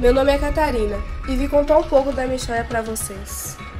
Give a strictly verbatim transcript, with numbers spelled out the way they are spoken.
Meu nome é Catarina e vim contar um pouco da minha história para vocês.